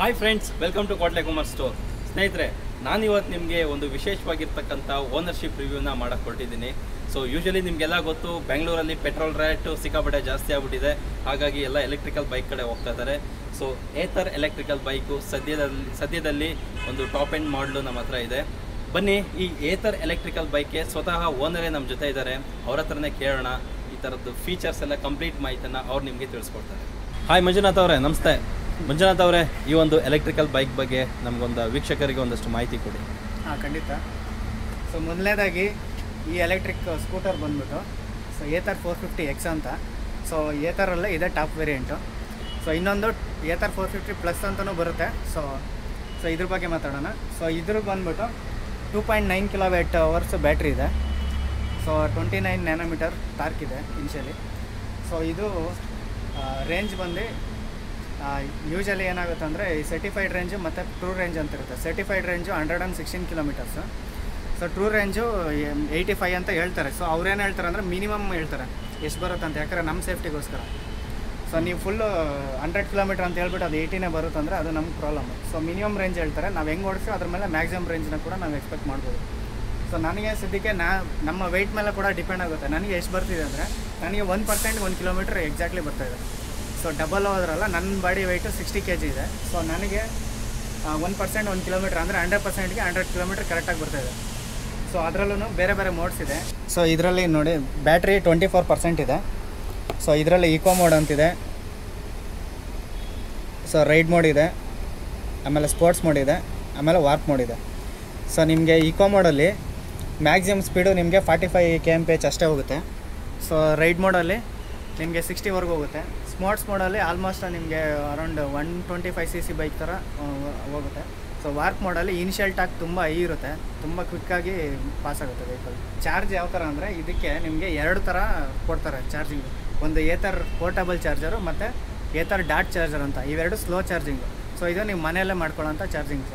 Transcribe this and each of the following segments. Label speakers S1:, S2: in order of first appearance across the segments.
S1: Hi friends, welcome to Kotle Kumar store. ಸ್ನೇಹಿತರೆ, ನಾನಿವತ್ತು ನಿಮಗೆ ಒಂದು ವಿಶೇಷವಾಗಿರ್ತಕ್ಕಂಥ ಓನರ್ಶಿಪ್ ರಿವ್ಯೂನ ಮಾಡಕ್ಕೆ ಹೊರಟಿದ್ದೀನಿ. ಸೊ ಯೂಶಲಿ ನಿಮಗೆಲ್ಲ ಗೊತ್ತು, ಬೆಂಗಳೂರಲ್ಲಿ ಪೆಟ್ರೋಲ್ ರೇಟು ಸಿಕ್ಕಾಪಟ್ಟೆ ಜಾಸ್ತಿ ಆಗಿಬಿಟ್ಟಿದೆ. ಹಾಗಾಗಿ ಎಲ್ಲ ಎಲೆಕ್ಟ್ರಿಕಲ್ ಬೈಕ್ ಕಡೆ ಹೋಗ್ತಾ ಇದ್ದಾರೆ. ಸೊ ಏತರ್ ಎಲೆಕ್ಟ್ರಿಕಲ್ ಬೈಕು ಸದ್ಯದಲ್ಲಿ ಒಂದು ಟಾಪ್ ಎಂಡ್ ಮಾಡಲು ನಮ್ಮ ಹತ್ರ ಇದೆ. ಬನ್ನಿ, ಈ ಏತರ್ ಎಲೆಕ್ಟ್ರಿಕಲ್ ಬೈಕ್ಗೆ ಸ್ವತಃ ಓನರೇ ನಮ್ಮ ಜೊತೆ ಇದ್ದಾರೆ. ಅವ್ರ ಹತ್ರನೇ ಕೇಳೋಣ. ಈ ಥರದ್ದು ಫೀಚರ್ಸ್ ಎಲ್ಲ ಕಂಪ್ಲೀಟ್ ಮಾಹಿತಿಯನ್ನು ಅವ್ರು ನಿಮಗೆ ತಿಳಿಸ್ಕೊಡ್ತಾರೆ. ಹಾಯ್ ಮಂಜುನಾಥ್ ಅವರೇ, ನಮಸ್ತೆ. ಮಂಜುನಾಥ್ ಅವರೇ, ಈ ಒಂದು ಎಲೆಕ್ಟ್ರಿಕಲ್ ಬೈಕ್ ಬಗ್ಗೆ ನಮಗೊಂದು ವೀಕ್ಷಕರಿಗೆ ಒಂದಷ್ಟು ಮಾಹಿತಿ ಕೊಡಿ.
S2: ಖಂಡಿತ. ಸೊ ಮೊದಲನೇದಾಗಿ ಈ ಎಲೆಕ್ಟ್ರಿಕ್ ಸ್ಕೂಟರ್ ಬಂದ್ಬಿಟ್ಟು ಏತರ್ 450X ಅಂತ. ಸೊ ಏತರಲ್ಲೇ ಇದೆ ಟಾಪ್ ವೇರಿಯಂಟು. ಸೊ ಇನ್ನೊಂದು ಏತರ್ 450 ಪ್ಲಸ್ ಅಂತಲೂ ಬರುತ್ತೆ. ಸೊ ಇದ್ರ ಬಗ್ಗೆ ಮಾತಾಡೋಣ. ಸೊ ಇದ್ರ ಬಂದ್ಬಿಟ್ಟು 2.9 kWh ಬ್ಯಾಟ್ರಿ ಇದೆ. ಸೊ 29 ನ್ಯಾನೋಮೀಟರ್ ಟಾರ್ಕ್ ಇದೆ ಇನ್ಷಿಯಲಿ. ಸೊ ಇದು ರೇಂಜ್ ಬಂದು ಯೂಶಲಿ ಏನಾಗುತ್ತೆ ಅಂದರೆ ಈ ಸರ್ಟಿಫೈಡ್ ರೇಂಜು ಮತ್ತು ಟ್ರೂ ರೇಂಜ್ ಅಂತ ಇರುತ್ತೆ. Certified range 116 kilometres. So true range 85 ಅಂತ ಹೇಳ್ತಾರೆ. ಸೊ ಅವ್ರೇನು ಹೇಳ್ತಾರೆ ಅಂದರೆ ಮಿನಿಮಮ್ ಹೇಳ್ತಾರೆ ಎಷ್ಟು ಬರುತ್ತೆ ಅಂತ, ಯಾಕಂದರೆ ನಮ್ಮ ಸೇಫ್ಟಿಗೋಸ್ಕರ. ಸೊ ನೀವು ಫುಲ್ಲು 100 ಕಿಲೋಮೀಟರ್ ಅಂತ ಹೇಳ್ಬಿಟ್ಟು ಅದು 80ನೇ ಬರುತ್ತೆ ಅಂದರೆ ಅದು ನಮ್ಗೆ ಪ್ರಾಬ್ಲಮ್. ಸೊ ಮಿನಿಮಮ್ ರೇಂಜ್ ಹೇಳ್ತಾರೆ. ನಾವು ಹೆಂಗೆ ಓಡಿಸಿ ಅದ್ರ ಮೇಲೆ ಮ್ಯಾಕ್ಸಿಮಮ್ ರೇಂಜ್ನ ಕೂಡ ನಾವು ಎಕ್ಸ್ಪೆಕ್ಟ್ ಮಾಡ್ಬೋದು. ಸೊ ನನಗೆ ಸದ್ಯಕ್ಕೆ ನಮ್ಮ ವೆಯ್ಟ್ ಮೇಲೆ ಕೂಡ ಡಿಪೆಂಡ್ ಆಗುತ್ತೆ. ನನಗೆ ಎಷ್ಟು ಬರ್ತಿದೆ ಅಂದರೆ ನನಗೆ 1% 1 ಕಿಲೋಮೀಟ್ರ್ ಎಕ್ಸಾಕ್ಟ್ಲಿ ಬರ್ತಾಯಿದೆ. ಸೊ ಡಬಲ್ ಹೋದ್ರಲ್ಲ, ನನ್ನ ಬಾಡಿ ವೆಯ್ಟು 60 kg ಇದೆ. ಸೊ ನನಗೆ 1% 1 ಕಿಲೋಮೀಟ್ರ್ ಅಂದರೆ 100%ಗೆ 100 ಕಿಲೋಮೀಟ್ರ್ ಕರೆಕ್ಟಾಗಿ ಬರ್ತಾಯಿದೆ. ಸೊ ಅದರಲ್ಲೂ ಬೇರೆ ಬೇರೆ ಮೋಡ್ಸ್ ಇದೆ. ಸೊ ಇದರಲ್ಲಿ ನೋಡಿ, ಬ್ಯಾಟ್ರಿ 24% ಇದೆ. ಸೊ ಇದರಲ್ಲಿ ಈಕೋ ಮೋಡ್ ಅಂತಿದೆ. ಸೊ ರೈಡ್ ಮೋಡ್ ಇದೆ, ಆಮೇಲೆ ಸ್ಪೋರ್ಟ್ಸ್ ಮೋಡ್ ಇದೆ, ಆಮೇಲೆ ವಾರ್ಪ್ ಮೋಡ್ ಇದೆ. ಸೊ ನಿಮಗೆ ಈಕೋ ಮೋಡಲ್ಲಿ ಮ್ಯಾಕ್ಸಿಮಮ್ ಸ್ಪೀಡು ನಿಮಗೆ 45 km/h ಅಷ್ಟೇ ಹೋಗುತ್ತೆ. ಸೊ ರೈಡ್ ಮೋಡಲ್ಲಿ ನಿಮಗೆ 60ವರೆಗೂ ಹೋಗುತ್ತೆ. ಸ್ಪೋರ್ಟ್ಸ್ ಮೋಡಲ್ಲಿ ಆಲ್ಮೋಸ್ಟ್ ನಿಮಗೆ ಅರೌಂಡ್ 125 cc ಬೈಕ್ ಥರ ಹೋಗುತ್ತೆ. ಸೊ ವಾರ್ಪ್ ಮೋಡಲ್ಲಿ ಇನಿಷಿಯಲ್ ಟಾಕ್ ತುಂಬ ಹೈ ಇರುತ್ತೆ, ತುಂಬ ಕ್ವಿಕ್ಕಾಗಿ ಪಾಸ್ ಆಗುತ್ತೆ ವೆಹಿಕಲ್. ಚಾರ್ಜ್ ಯಾವ ಥರ ಅಂದರೆ ಇದಕ್ಕೆ ನಿಮಗೆ 2 ಥರ ಕೊಡ್ತಾರೆ ಚಾರ್ಜಿಂಗ್. ಒಂದು ಏತರ್ ಪೋರ್ಟಬಲ್ ಚಾರ್ಜರು ಮತ್ತು ಏತರ್ ಡಾಟ್ ಚಾರ್ಜರ್ ಅಂತ, ಇವೆರಡು ಸ್ಲೋ ಚಾರ್ಜಿಂಗು. ಸೊ ಇದು ನೀವು ಮನೆಯಲ್ಲೇ ಮಾಡ್ಕೊಳ್ಳೋಂಥ ಚಾರ್ಜಿಂಗ್ಸು.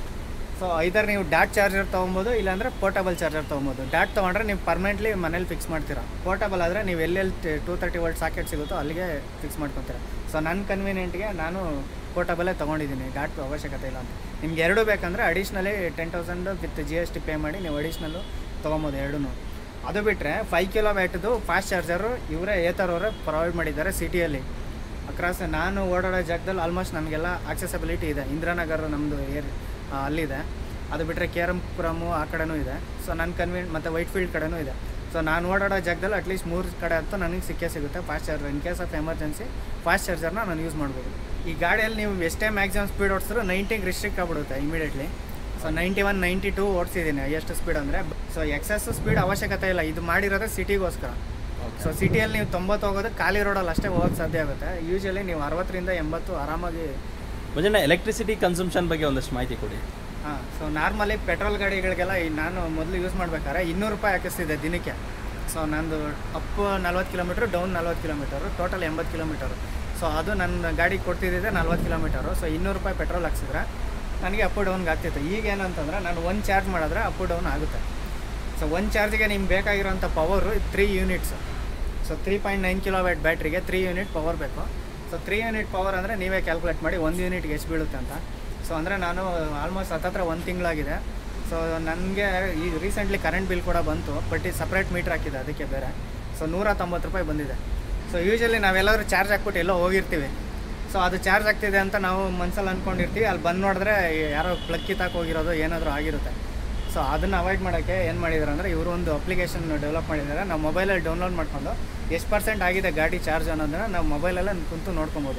S2: ಸೊ ಐದರ್ ನೀವು ಡಾಟ್ ಚಾರ್ಜರ್ ತೊಗೊಬೋದು, ಇಲ್ಲಾಂದರೆ ಪೋರ್ಟಬಲ್ ಚಾರ್ಜರ್ ತೊಗೊಬೋದು. ಡಾಟ್ ತೊಗೊಂಡ್ರೆ ನೀವು ಪರ್ಮನೆಂಟ್ಲಿ ಮನೇಲಿ ಫಿಕ್ಸ್ ಮಾಡ್ತೀರಾ. ಪೋರ್ಟಬಲ್ ಆದರೆ ನೀವು ಎಲ್ಲೆಲ್ಲಿ 230 ವೋಲ್ಟ್ ಸಾಕೆಟ್ ಸಿಗುತ್ತೋ ಅಲ್ಲಿಗೆ ಫಿಕ್ಸ್ ಮಾಡ್ಕೊತೀರ. ಸೊ ನನ್ನ ಕನ್ವೀನಿಯೆಂಟ್ಗೆ ನಾನು ಪೋರ್ಟಬಲೇ ತೊಗೊಂಡಿದ್ದೀನಿ, ಡಾಟ್ ಅವಶ್ಯಕತೆ ಇಲ್ಲ ಅಂತ. ನಿಮ್ಗೆ ಎರಡೂ ಬೇಕಂದರೆ ಅಡಿಷ್ನಲಿ 10,000 ವಿತ್ GST ಪೇ ಮಾಡಿ ನೀವು ಅಡಿಷ್ನಲ್ಲು ತೊಗೊಬೋದು ಎರಡೂ. ಅದು ಬಿಟ್ಟರೆ 5 kW ಫಾಸ್ಟ್ ಚಾರ್ಜರು ಇವರೇ ಏತರವರೇ ಪ್ರೊವೈಡ್ ಮಾಡಿದ್ದಾರೆ ಸಿಟಿಯಲ್ಲಿ. ಅಕ್ರಾಸ್ ನಾನು ಓಡಾಡೋ ಜಾಗದಲ್ಲಿ ಆಲ್ಮೋಸ್ಟ್ ನಮಗೆಲ್ಲ ಆಕ್ಸೆಸಬಿಲಿಟಿ ಇದೆ. ಇಂದಿರಾನಗರ ನಮ್ಮದು ಅಲ್ಲಿದೆ. ಅದು ಬಿಟ್ಟರೆ ಕೇರಂಪುರಮು ಆ ಕಡೆನೂ ಇದೆ. ಸೊ ನನ್ನ ಮತ್ತು ವೈಟ್ಫೀಲ್ಡ್ ಕಡೆನೂ ಇದೆ. ಸೊ ನಾನು ಓಡಾಡೋ ಜಾಗದಲ್ಲಿ ಅಟ್ಲೀಸ್ಟ್ 3 ಕಡೆ ಅಂತೂ ನನಗೆ ಸಿಗುತ್ತೆ fast charger. In case of emergency fast ಚಾರ್ಜರ್ನ ನಾನು ಯೂಸ್ ಮಾಡ್ಬೋದು. ಈ ಗಾಡಿಯಲ್ಲಿ ನೀವು ಎಷ್ಟೇ ಮ್ಯಾಕ್ಸಿಮಮ್ ಸ್ಪೀಡ್ ಓಡಿಸಿದ್ರು 90ಗೆ ರಿಸ್ಟ್ರಿಕ್ಟ್ ಆಗಿಬಿಡುತ್ತೆ ಇಮಿಡಿಯೇಟ್ಲಿ. ಸೊ 91, 92 ಓಡಿಸಿದ್ದೀನಿ ಎಷ್ಟು ಸ್ಪೀಡ್ ಅಂದರೆ. ಸೊ ಎಕ್ಸಸ್ ಸ್ಪೀಡ್ ಅವಶ್ಯಕತೆ ಇಲ್ಲ, ಇದು ಮಾಡಿರೋದೇ ಸಿಟಿಗೋಸ್ಕರ. ಸೊ ಸಿಟಿಯಲ್ಲಿ ನೀವು 90 ಹೋಗೋದು, ಖಾಲಿ ರೋಡಲ್ಲಿ ಅಷ್ಟೇ ಹೋಗೋಕ್ಕೆ ಸಾಧ್ಯ ಆಗುತ್ತೆ. ಯೂಶಲಿ ನೀವು 60ರಿಂದ 80 ಆರಾಮಾಗಿ.
S1: ಮಂಜಣ್ಣ, ಎಲೆಕ್ಟ್ರಿಸಿಟಿ ಕನ್ಸಂಪ್ಷನ್ ಬಗ್ಗೆ ಒಂದಷ್ಟು ಮಾಹಿತಿ ಕೊಡಿ.
S2: ಸೊ ನಾರ್ಮಲಿ ಪೆಟ್ರೋಲ್ ಗಾಡಿಗಳಿಗೆಲ್ಲ ನಾನು ಮೊದಲು ಯೂಸ್ ಮಾಡ್ಬೇಕಾದ್ರೆ 200 ರೂಪಾಯಿ ಹಾಕಿಸ್ತಿದ್ದೆ ದಿನಕ್ಕೆ. ಸೊ ನಂದು up 40 kilometre, down 40 kilometre, total 80 kilometre. So ಅದು ನನ್ನ ಗಾಡಿಗೆ ಕೊಡ್ತಿದ್ದೆ 40 ಕಿಲೋಮೀಟರು. ಸೊ 200 ರೂಪಾಯಿ ಪೆಟ್ರೋಲ್ ಹಾಕ್ಸಿದ್ರೆ ನನಗೆ ಅಪ್ ಡೌನ್ಗೆ ಆಗ್ತಿತ್ತು. ಈಗ ಏನಂತಂದರೆ ನಾನು ಒಂದು ಚಾರ್ಜ್ ಮಾಡಿದ್ರೆ ಅಪ್ ಡೌನ್ ಆಗುತ್ತೆ. ಸೊ ಒಂದು ಚಾರ್ಜಿಗೆ ನಿಮ್ಗೆ ಬೇಕಾಗಿರೋಂಥ ಪವರು 3 ಯೂನಿಟ್ಸ್. ಸೊ 3.9 kW ಬ್ಯಾಟ್ರಿಗೆ 3 ಯೂನಿಟ್ ಪವರ್ ಬೇಕು. ಸೊ 3 ಯೂನಿಟ್ ಪವರ್ ಅಂದರೆ ನೀವೇ ಕ್ಯಾಲ್ಕುಲೇಟ್ ಮಾಡಿ 1 ಯೂನಿಟ್ಗೆ ಎಷ್ಟು ಬೀಳುತ್ತೆ ಅಂತ. ಸೊ ಅಂದರೆ ನಾನು ಆಲ್ಮೋಸ್ಟ್ ಹತ್ತತ್ರ 1 ತಿಂಗಳಾಗಿದೆ. ಸೊ ನನಗೆ ಈ ರೀಸೆಂಟ್ಲಿ ಕರೆಂಟ್ ಬಿಲ್ ಕೂಡ ಬಂತು, ಬಟ್ ಈ ಸಪ್ರೇಟ್ ಮೀಟ್ರ್ ಹಾಕಿದೆ ಅದಕ್ಕೆ ಬೇರೆ. ಸೊ 190 ರೂಪಾಯಿ ಬಂದಿದೆ. ಸೊ ಯೂಶಲಿ ನಾವೆಲ್ಲರೂ ಚಾರ್ಜ್ ಹಾಕ್ಬಿಟ್ಟು ಎಲ್ಲೋ ಹೋಗಿರ್ತೀವಿ. ಸೊ ಅದು ಚಾರ್ಜ್ ಆಗ್ತಿದೆ ಅಂತ ನಾವು ಮನಸ್ಸಲ್ಲಿ ಅಂದ್ಕೊಂಡಿರ್ತೀವಿ. ಅಲ್ಲಿ ಬಂದು ನೋಡಿದ್ರೆ ಯಾರೋ ಪ್ಲಗ್ ಕಿತ್ತಾಕ್ ಹೋಗಿರೋದು ಏನಾದರೂ ಆಗಿರುತ್ತೆ. ಸೊ ಅದನ್ನು ಅವಾಯ್ಡ್ ಮಾಡೋಕ್ಕೆ ಏನು ಮಾಡಿದ್ದಾರೆ ಅಂದರೆ ಇವರು ಒಂದು ಅಪ್ಲಿಕೇಶನ್ ಡೆವಲಪ್ ಮಾಡಿದ್ದಾರೆ. ನಾವು ಮೊಬೈಲಲ್ಲಿ ಡೌನ್ಲೋಡ್ ಮಾಡ್ಕೊಂಡು ಎಷ್ಟು % ಆಗಿದೆ ಗಾಡಿ ಚಾರ್ಜ್ ಅನ್ನೋದನ್ನು ನಾವು ಮೊಬೈಲಲ್ಲೇ ಕುಂತು ನೋಡ್ಕೊಬೋದು.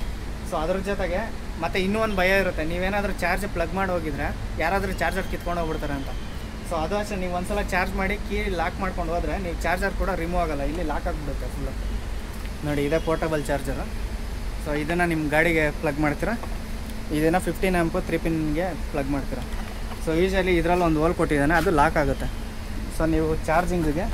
S2: ಸೊ ಅದ್ರ ಜೊತೆಗೆ ಮತ್ತು ಇನ್ನೂ ಒಂದು ಭಯ ಇರುತ್ತೆ, ನೀವೇನಾದರೂ ಚಾರ್ಜ್ ಪ್ಲಗ್ ಮಾಡಿ ಹೋಗಿದ್ರೆ ಯಾರಾದರೂ ಚಾರ್ಜರ್ ಕಿತ್ಕೊಂಡು ಹೋಗ್ಬಿಡ್ತಾರೆ ಅಂತ. ಸೊ ಅದು ಅಷ್ಟೇ, ನೀವು ಒಂದ್ಸಲ ಚಾರ್ಜ್ ಮಾಡಿ ಕೀ ಲಾಕ್ ಮಾಡ್ಕೊಂಡು ಹೋದರೆ ನೀವು ಚಾರ್ಜರ್ ಕೂಡ ರಿಮೂವ್ ಆಗೋಲ್ಲ, ಇಲ್ಲಿ ಲಾಕ್ ಆಗಿಬಿಡುತ್ತೆ ಫುಲ್ಲು. ನೋಡಿ, ಇದೇ ಪೋರ್ಟಬಲ್ ಚಾರ್ಜರು. ಸೊ ಇದನ್ನು ನಿಮ್ಮ ಗಾಡಿಗೆ ಪ್ಲಗ್ ಮಾಡ್ತೀರಾ. ಇದನ್ನು 15 ಆಂಪ್ 3 ಪಿನ್ಗೆ ಪ್ಲಗ್ ಮಾಡ್ತೀರಾ. ಸೊ ಯೂಶಲಿ ಇದರಲ್ಲಿ ಒಂದು ಹೋಲ್ ಕೊಟ್ಟಿದ್ದಾನೆ, ಅದು ಲಾಕ್ ಆಗುತ್ತೆ. ಸೊ ನೀವು ಚಾರ್ಜಿಂಗಿಗೆ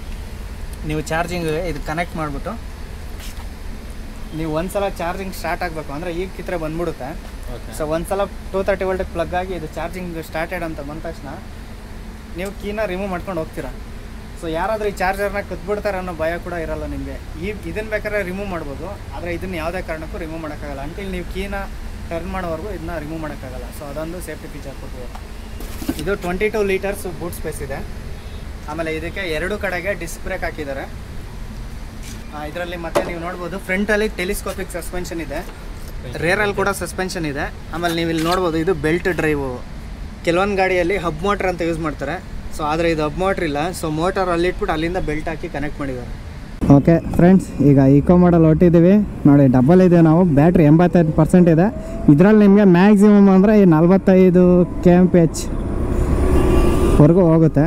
S2: ಇದು ಕನೆಕ್ಟ್ ಮಾಡಿಬಿಟ್ಟು ನೀವು ಒಂದು ಸಲ ಚಾರ್ಜಿಂಗ್ ಸ್ಟಾರ್ಟ್ ಆಗಬೇಕು ಅಂದರೆ ಈಗ ಕಿತ್ತರೆ ಬಂದ್ಬಿಡುತ್ತೆ. ಸೊ ಒಂದು ಸಲ 230 ವೋಲ್ಟಿಗೆ ಪ್ಲಗ್ ಆಗಿ ಇದು ಚಾರ್ಜಿಂಗ್ ಸ್ಟಾರ್ಟೆಡ್ ಅಂತ ಬಂದ ತಕ್ಷಣ ನೀವು ಕೀನ ರಿಮೂವ್ ಮಾಡ್ಕೊಂಡು ಹೋಗ್ತೀರಾ. ಸೊ ಯಾರಾದರೂ ಈ ಚಾರ್ಜರ್ನ ಕದ್ಬಿಡ್ತಾರೆ ಅನ್ನೋ ಭಯ ಕೂಡ ಇರೋಲ್ಲ ನಿಮಗೆ. ಇದನ್ನು ಬೇಕಾದ್ರೆ ರಿಮೂವ್ ಮಾಡ್ಬೋದು, ಆದರೆ ಇದನ್ನು ಯಾವುದೇ ಕಾರಣಕ್ಕೂ ರಿಮೂವ್ ಮಾಡೋಕ್ಕಾಗಲ್ಲ ಅಂಟಿಲ್ ನೀವು ಕೀನ ಟರ್ನ್ ಮಾಡೋವರೆಗೂ ಇದನ್ನ ರಿಮೂವ್ ಮಾಡೋಕ್ಕಾಗಲ್ಲ. ಸೊ ಅದೊಂದು ಸೇಫ್ಟಿ ಫೀಚರ್ ಕೊಟ್ಟಿದ್ದಾರೆ. ಇದು 22 ಲೀಟರ್ಸ್ ಬೂಟ್ ಸ್ಪೇಸ್ ಇದೆ. ಆಮೇಲೆ ಇದಕ್ಕೆ 2 ಕಡೆಗೆ ಡಿಸ್ಕ್ ಬ್ರೇಕ್ ಹಾಕಿದ್ದಾರೆ. ಇದರಲ್ಲಿ ಮತ್ತೆ ನೀವು ನೋಡ್ಬೋದು ಫ್ರಂಟಲ್ಲಿ ಟೆಲಿಸ್ಕೋಪಿಕ್ ಸಸ್ಪೆನ್ಷನ್ ಇದೆ, ರೇರಲ್ಲಿ ಕೂಡ ಸಸ್ಪೆನ್ಷನ್ ಇದೆ. ಆಮೇಲೆ ನೀವು ಇಲ್ಲಿ ನೋಡ್ಬೋದು ಇದು ಬೆಲ್ಟ್ ಡ್ರೈವು. ಕೆಲವೊಂದು ಗಾಡಿಯಲ್ಲಿ ಹಬ್ ಮೋಟ್ರ್ ಅಂತ ಯೂಸ್ ಮಾಡ್ತಾರೆ. ಸೊ ಆದರೆ ಇದು ಹಬ್ ಮೋಟ್ರ್ ಇಲ್ಲ. ಸೊ ಮೋಟರ್ ಅಲ್ಲಿಟ್ಬಿಟ್ಟು ಅಲ್ಲಿಂದ ಬೆಲ್ಟ್ ಹಾಕಿ ಕನೆಕ್ಟ್ ಮಾಡಿದ್ದಾರೆ. ಓಕೆ ಫ್ರೆಂಡ್ಸ್, ಈಗ ಈಕೋ ಮಾಡಲ್ ಹೊಟ್ಟಿದ್ದೀವಿ ನೋಡಿ. ಡಬಲ್ ಇದೆ, ನಾವು ಬ್ಯಾಟ್ರಿ 85% ಇದೆ. ಇದರಲ್ಲಿ ನಿಮಗೆ ಮ್ಯಾಕ್ಸಿಮಮ್ ಅಂದರೆ 45 kmph ವರೆಗೂ ಹೋಗುತ್ತೆ.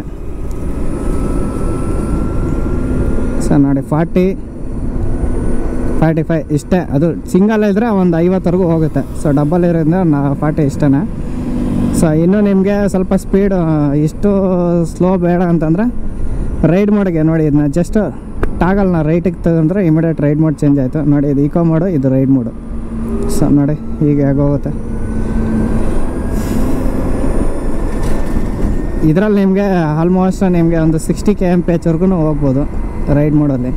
S2: ಸೊ ನೋಡಿ 40, 45 ಇಷ್ಟೇ. ಅದು ಸಿಂಗಲ್ ಇದ್ದರೆ ಒಂದು 50ವರೆಗೂ ಹೋಗುತ್ತೆ. ಸೊ ಡಬಲ್ ಇರೋದ್ರಿಂದ 40 ಇಷ್ಟೇ. ಸೊ ಇನ್ನೂ ನಿಮಗೆ ಸ್ವಲ್ಪ ಸ್ಪೀಡ್ ಇಷ್ಟು ಸ್ಲೋ ಬೇಡ ಅಂತಂದರೆ ರೈಡ್ ಮೋಡ್ಗೆ ನೋಡಿ, ಇದನ್ನ ಜಸ್ಟ್ ಟಾಗಲ್ನ ರೈಟಿಗೆ ತಗೊಂಡ್ರೆ ಇಮಿಡಿಯೇಟ್ ರೈಡ್ ಮೋಡ್ ಚೇಂಜ್ ಆಯಿತು ನೋಡಿ. ಇದು ಈಕೋ ಮೋಡು, ಇದು ರೈಡ್ ಮೋಡು. ಸೊ ನೋಡಿ ಹೀಗೆ ಆಗೋಗುತ್ತೆ. ಇದರಲ್ಲಿ ನಿಮಗೆ ಆಲ್ಮೋಸ್ಟ್ ನಿಮಗೆ ಒಂದು 60 kmph ವರೆಗೂ ಹೋಗ್ಬೋದು ರೈಡ್ ಮೋಡಲ್ಲಿ.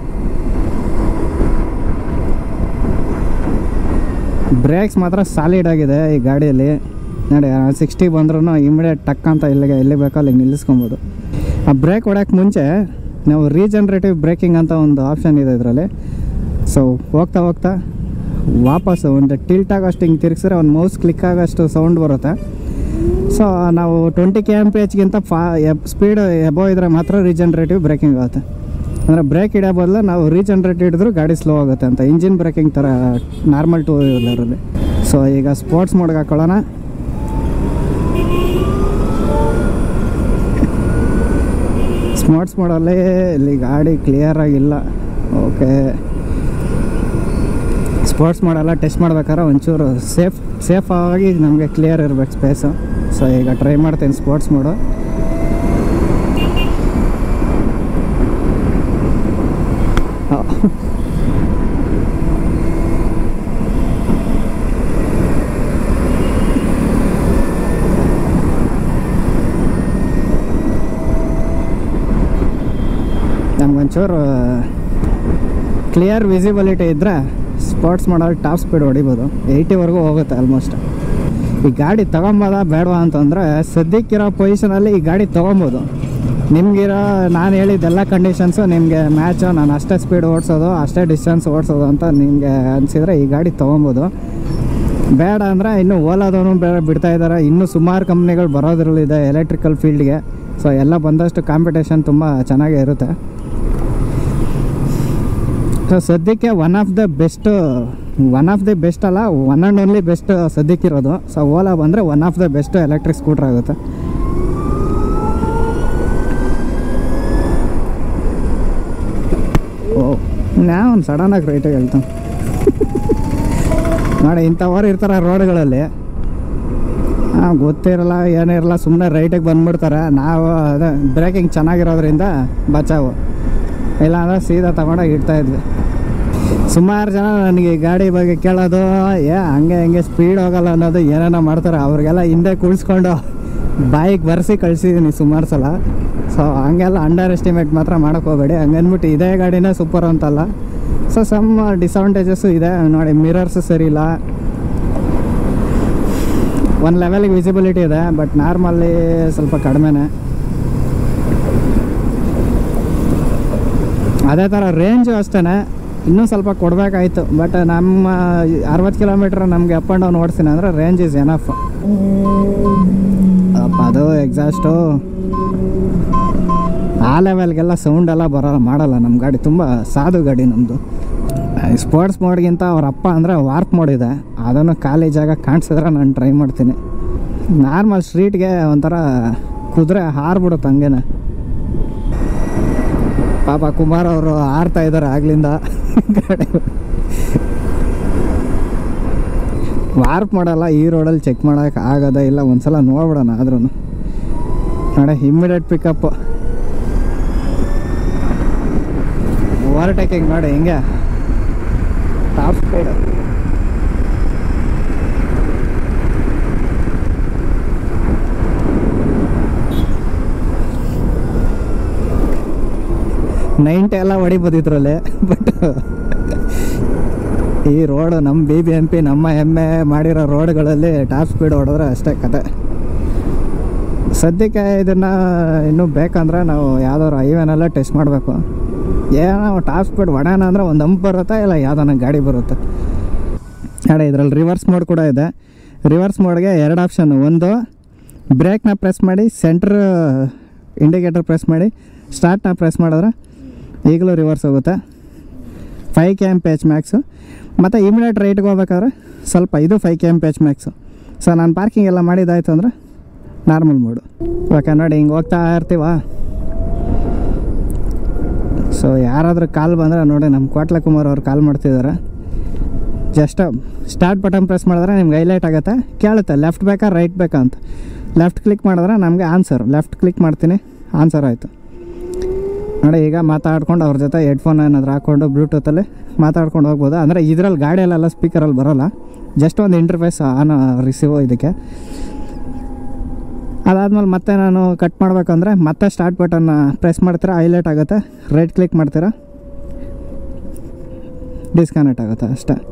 S2: ಬ್ರೇಕ್ಸ್ ಮಾತ್ರ ಸಾಲಿಡ್ ಆಗಿದೆ ಈ ಗಾಡಿಯಲ್ಲಿ ನೋಡಿ. 60 ಬಂದ್ರೂ ಇಮಿಡಿಯೇಟ್ ಟಕ್ ಅಂತ ಎಲ್ಲಿ ಬೇಕೋ ಅಲ್ಲಿಗೆ ನಿಲ್ಲಿಸ್ಕೊಬೋದು. ಆ ಬ್ರೇಕ್ ಹೊಡ್ಯೋಕ್ಕೆ ಮುಂಚೆ ನಾವು ರೀಜನ್ರೇಟಿವ್ ಬ್ರೇಕಿಂಗ್ ಅಂತ ಒಂದು ಆಪ್ಷನ್ ಇದೆ ಇದರಲ್ಲಿ. ಸೊ ಹೋಗ್ತಾ ಹೋಗ್ತಾ ವಾಪಸ್ಸು ಒಂದು ಟಿಲ್ಟ್ ಆಗೋಷ್ಟು ಹಿಂಗೆ ತಿರುಗಿಸಿದ್ರೆ ಒಂದು ಮೌಸ್ ಕ್ಲಿಕ್ ಆಗೋಷ್ಟು ಸೌಂಡ್ ಬರುತ್ತೆ. ಸೊ ನಾವು 20 kmph ಸ್ಪೀಡ್ ಎಬೋ ಇದ್ದರೆ ಮಾತ್ರ ರೀಜನ್ರೇಟಿವ್ ಬ್ರೇಕಿಂಗ್ ಆಗುತ್ತೆ. ಅಂದರೆ ಬ್ರೇಕ್ ಹಿಡಿಯೋ ಬದಲು ನಾವು ರೀಜನ್ರೇಟಿವ್ ಹಿಡಿದ್ರು ಗಾಡಿ ಸ್ಲೋ ಆಗುತ್ತೆ ಅಂತ. ಇಂಜಿನ್ ಬ್ರೇಕಿಂಗ್ ಥರ ನಾರ್ಮಲ್ 2 ವೀಲರಲ್ಲಿ. ಸೊ ಈಗ ಸ್ಪೋರ್ಟ್ಸ್ ಮೋಡ್ಗೆ ಹಾಕೊಳ್ಳೋಣ. ಸ್ಪೋರ್ಟ್ಸ್ ಮೋಡಲ್ಲಿ ಇಲ್ಲಿ ಗಾಡಿ ಕ್ಲಿಯರಾಗಿಲ್ಲ. ಓಕೆ, ಸ್ಪೋರ್ಟ್ಸ್ ಮೋಡೆಲ್ಲ ಟೆಸ್ಟ್ ಮಾಡ್ಬೇಕಾದ್ರೆ ಒಂಚೂರು ಸೇಫಾಗಿ ನಮಗೆ ಕ್ಲಿಯರ್ ಇರಬೇಕು ಸ್ಪೇಸು. ಸೊ ಈಗ ಟ್ರೈ ಮಾಡ್ತೀನಿ ಸ್ಪೋರ್ಟ್ಸ್ ಮೋಡು. ನಮ್ಗೊಂಚೂರು ಕ್ಲಿಯರ್ ವಿಸಿಬಿಲಿಟಿ ಇದ್ದರೆ ಸ್ಪೋರ್ಟ್ಸ್ ಮಾಡೋದು ಟಾಪ್ ಸ್ಪೀಡ್ ಹೊಡಿಬೋದು. 80ವರೆಗೂ ಹೋಗುತ್ತೆ ಆಲ್ಮೋಸ್ಟ್. ಈ ಗಾಡಿ ತೊಗೊಬೋದಾ ಬೇಡವಾ ಅಂತಂದರೆ ಸದ್ಯಕ್ಕಿರೋ ಪೊಸಿಷನಲ್ಲಿ ಈ ಗಾಡಿ ತೊಗೊಬೋದು. ನಿಮಗಿರೋ ನಾನು ಹೇಳಿದ್ದೆಲ್ಲ ಕಂಡೀಷನ್ಸು ನಿಮಗೆ ಮ್ಯಾಚು. ನಾನು ಅಷ್ಟೇ ಸ್ಪೀಡ್ ಓಡಿಸೋದು, ಅಷ್ಟೇ ಡಿಸ್ಟೆನ್ಸ್ ಓಡಿಸೋದು ಅಂತ ನಿಮಗೆ ಅನಿಸಿದರೆ ಈ ಗಾಡಿ ತೊಗೊಬೋದು. ಬೇಡ ಅಂದರೆ ಇನ್ನೂ ಓಲಾದವನು ಬೇರೆ ಬಿಡ್ತಾಯಿದ್ದಾರೆ. ಇನ್ನೂ ಸುಮಾರು ಕಂಪ್ನಿಗಳು ಬರೋದ್ರಲ್ಲಿದೆ ಎಲೆಕ್ಟ್ರಿಕಲ್ ಫೀಲ್ಡ್ಗೆ. ಸೊ ಎಲ್ಲ ಬಂದಷ್ಟು ಕಾಂಪಿಟೇಷನ್ ತುಂಬ ಚೆನ್ನಾಗೇ ಇರುತ್ತೆ. ಸೊ ಸದ್ಯಕ್ಕೆ ಒನ್ ಆಫ್ ದಿ ಬೆಸ್ಟ್ ಅಲ್ಲ, ಒನ್ ಆ್ಯಂಡ್ ಓನ್ಲಿ ಬೆಸ್ಟ್ ಸದ್ಯಕ್ಕಿರೋದು. ಸೊ ಓಲಾ ಬಂದರೆ one of the best electric scooter ಆಗುತ್ತೆ. ನಾವು ಒಂದು ಸಡನ್ನಾಗಿ ರೈಟಾಗಿ ಹೇಳ್ತಾನೆ ನೋಡಿ. ಇಂಥವ್ರು ಇರ್ತಾರೆ ರೋಡ್ಗಳಲ್ಲಿ, ಗೊತ್ತಿರಲ್ಲ ಏನಿರಲ್ಲ, ಸುಮ್ಮನೆ ರೈಟಿಗೆ ಬಂದುಬಿಡ್ತಾರೆ. ನಾವು ಅದೇ ಬ್ರೇಕಿಂಗ್ ಚೆನ್ನಾಗಿರೋದ್ರಿಂದ ಬಚಾವು, ಇಲ್ಲಾಂದ್ರೆ ಸೀದಾ ತಗೊಂಡೋಗಿ ಇಡ್ತಾಯಿದ್ವಿ. ಸುಮಾರು ಜನ ನನಗೆ ಗಾಡಿ ಬಗ್ಗೆ ಕೇಳೋದು, ಹಂಗೆ ಸ್ಪೀಡ್ ಹೋಗಲ್ಲ ಅನ್ನೋದು ಏನೇನೋ ಮಾಡ್ತಾರೆ. ಅವ್ರಿಗೆಲ್ಲ ಹಿಂದೆ ಕುಳಿಸ್ಕೊಂಡು ಬಾಯಿಗೆ ಬರೆಸಿ ಕಳಿಸಿದ್ದೀನಿ ಸುಮಾರು ಸಲ. ಸೊ ಹಂಗೆಲ್ಲ ಅಂಡರ್ ಎಸ್ಟಿಮೇಟ್ ಮಾತ್ರ ಮಾಡೋಕ್ಕೆ ಹೋಗಬೇಡಿ. ಹಂಗನ್ಬಿಟ್ಟು ಇದೇ ಗಾಡಿನೇ ಸೂಪರ್ ಅಂತಲ್ಲ. ಸೊ ಸಮ್ ಡಿಸಡ್ವಾಂಟೇಜಸ್ಸು ಇದೆ ನೋಡಿ. ಮಿರರ್ಸು ಸರಿ ಇಲ್ಲ, ಒಂದು ಲೆವೆಲಿಗೆ ವಿಸಿಬಿಲಿಟಿ ಇದೆ, ಬಟ್ ನಾರ್ಮಲ್ಲಿ ಸ್ವಲ್ಪ ಕಡಿಮೆನೇ. ಅದೇ ಥರ ರೇಂಜು ಅಷ್ಟೇ, ಇನ್ನೂ ಸ್ವಲ್ಪ ಕೊಡಬೇಕಾಯ್ತು. ಬಟ್ ನಮ್ಮ 60 ಕಿಲೋಮೀಟ್ರ್ ನಮಗೆ ಅಪ್ ಆ್ಯಂಡ್ ಡೌನ್ ಓಡಿಸ್ತೀನಿ ಅಂದರೆ ರೇಂಜ್ ಈಸ್ ಎನಫ್. ಅದು ಎಕ್ಸಾಸ್ಟು ಆ ಲೆವೆಲ್ಗೆಲ್ಲ ಸೌಂಡೆಲ್ಲ ಮಾಡಲ್ಲ ನಮ್ಮ ಗಾಡಿ. ತುಂಬ ಸಾಧು ಗಾಡಿ ನಮ್ಮದು. ಸ್ಪೋರ್ಟ್ಸ್ ಮೋಡ್ಗಿಂತ ಅವ್ರ ಅಪ್ಪ ಅಂದರೆ ವಾರ್ಪ್ ಮೋಡ್ ಇದೆ. ಅದನ್ನು ಖಾಲಿ ಜಾಗ ಕಾಣಿಸಿದ್ರೆ ನಾನು ಟ್ರೈ ಮಾಡ್ತೀನಿ. ನಾರ್ಮಲ್ ಸ್ಟ್ರೀಟ್ಗೆ ಒಂಥರ ಕುದುರೆ ಹಾರ್ಬಿಡುತ್ತೆ ಹಂಗೇನೆ. ಪಾಪ ಕುಮಾರ್ ಅವರು ಹಾರ್ತಾ ಇದ್ದಾರೆ ಆಗ್ಲಿಂದ ಗಾಡಿ. ವಾರ್ಪ್ ಮಾಡಲ್ಲ ಈ ರೋಡಲ್ಲಿ, ಚೆಕ್ ಮಾಡೋಕೆ ಆಗೋದೇ ಇಲ್ಲ. ಒಂದ್ಸಲ ನೋಡ್ಬಿಡೋಣ. ಆದ್ರೂ ನೋಡಿ ಇಮ್ಮಿಡಿಯೇಟ್ ಪಿಕಪ್, ಓವರ್ಟೇಕಿಂಗ್ ನೋಡಿ ಹಿಂಗೆ ಟಾಪ್ ಸ್ಪೀಡ್. ಎಲ್ಲ ಹೊಡಿಬೋದು ಇದರಲ್ಲಿ. ಬಟ್ ಈ ರೋಡು ನಮ್ಮ BBMP ನಮ್ಮ ಹೆಮ್ಮೆ ಮಾಡಿರೋ ರೋಡ್ಗಳಲ್ಲಿ ಟಾಪ್ ಸ್ಪೀಡ್ ಹೊಡೆದ್ರೆ ಅಷ್ಟೇ ಕತೆ. ಸದ್ಯಕ್ಕೆ ಇದನ್ನು ಇನ್ನೂ ಬೇಕಂದ್ರೆ ನಾವು ಯಾವ್ದಾದ್ರು ಹೈವೇನೆಲ್ಲ ಟೆಸ್ಟ್ ಮಾಡಬೇಕು. ಏನೋ ಟಾಪ್ ಸ್ಪೀಡ್ ಹೊಡೆಯೋಣ ಅಂದರೆ ಒಂದು ಹಂಪ್ ಬರುತ್ತೆ, ಇಲ್ಲ ಯಾವ್ದಾನ ಗಾಡಿ ಬರುತ್ತೆ. ಅದೇ ಇದರಲ್ಲಿ ರಿವರ್ಸ್ ಮೋಡ್ ಕೂಡ ಇದೆ. ರಿವರ್ಸ್ ಮೋಡ್ಗೆ 2 ಆಪ್ಷನ್ನು. ಒಂದು ಬ್ರೇಕ್ನ ಪ್ರೆಸ್ ಮಾಡಿ ಸೆಂಟ್ರ್ ಇಂಡಿಕೇಟರ್ ಪ್ರೆಸ್ ಮಾಡಿ ಸ್ಟಾರ್ಟ್ನ ಪ್ರೆಸ್ ಮಾಡಿದ್ರೆ ಈಗಲೂ ರಿವರ್ಸ್ ಹೋಗುತ್ತೆ. 5 km/h ಮ್ಯಾಕ್ಸು. ಮತ್ತು ಇಮಿಡಿಯೇಟ್ ರೈಟ್ಗೆ ಹೋಗ್ಬೇಕಾದ್ರೆ ಸ್ವಲ್ಪ ಇದು 5 km/h ಮ್ಯಾಕ್ಸು. ಸೊ ನಾನು ಪಾರ್ಕಿಂಗ್ ಎಲ್ಲ ಮಾಡಿದ್ದಾಯ್ತು ಅಂದರೆ ನಾರ್ಮಲ್ ಮೋಡು. ಓಕೆ ನೋಡಿ ಹಿಂಗೆ ಹೋಗ್ತಾ ಇರ್ತೀವ. ಸೊ ಯಾರಾದರೂ ಕಾಲ್ ಬಂದರೆ ನೋಡಿ, ನಮ್ಮ ಕೋಟ್ಲ ಕುಮಾರ್ ಅವ್ರು ಕಾಲ್ ಮಾಡ್ತಿದ್ದಾರೆ. ಜಸ್ಟ್ ಸ್ಟಾರ್ಟ್ ಬಟನ್ ಪ್ರೆಸ್ ಮಾಡಿದ್ರೆ ನಿಮ್ಗೆ ಹೈಲೈಟ್ ಆಗುತ್ತೆ, ಕೇಳುತ್ತೆ ಲೆಫ್ಟ್ ಬೇಕಾ ರೈಟ್ ಬೇಕಾ ಅಂತ. ಲೆಫ್ಟ್ ಕ್ಲಿಕ್ ಮಾಡಿದ್ರೆ ನಮಗೆ ಆನ್ಸರ್. ಲೆಫ್ಟ್ ಕ್ಲಿಕ್ ಮಾಡ್ತೀನಿ, ಆನ್ಸರ್ ಆಯಿತು ನೋಡಿ. ಈಗ ಮಾತಾಡ್ಕೊಂಡು ಅವ್ರ ಜೊತೆ ಹೆಡ್ಫೋನ್ ಏನಾದರೂ ಹಾಕ್ಕೊಂಡು ಬ್ಲೂಟೂತಲ್ಲಿ ಮಾತಾಡ್ಕೊಂಡು ಹೋಗ್ಬೋದು. ಅಂದರೆ ಇದರಲ್ಲಿ ಗಾಡಿಯಲ್ಲೆಲ್ಲ ಸ್ಪೀಕರಲ್ಲಿ ಬರೋಲ್ಲ, ಜಸ್ಟ್ ಒಂದು ಇಂಟರ್ಫೇಸ್ ಆನ್ ರಿಸೀವ್ ಇದಕ್ಕೆ. ಅದಾದಮೇಲೆ ಮತ್ತೆ ನಾನು ಕಟ್ ಮಾಡಬೇಕಂದ್ರೆ ಮತ್ತೆ ಸ್ಟಾರ್ಟ್ ಬಟನ್ನ ಪ್ರೆಸ್ ಮಾಡ್ತೀರಾ, ಹೈಲೈಟ್ ಆಗುತ್ತೆ. ರೈಟ್ ಕ್ಲಿಕ್ ಮಾಡ್ತೀರಾ, ಡಿಸ್ಕನೆಕ್ಟ್ ಆಗುತ್ತೆ ಅಷ್ಟೇ.